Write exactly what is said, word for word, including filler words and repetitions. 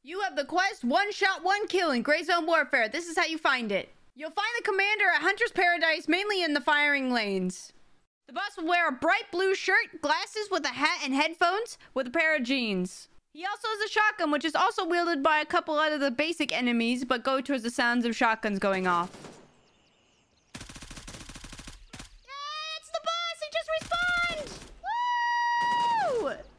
You have the quest One Shot, One Kill in Gray Zone Warfare. This is how you find it. You'll find the commander at Hunter's Paradise, mainly in the firing lanes. The boss will wear a bright blue shirt, glasses with a hat, and headphones with a pair of jeans. He also has a shotgun, which is also wielded by a couple out of the basic enemies, but go towards the sounds of shotguns going off.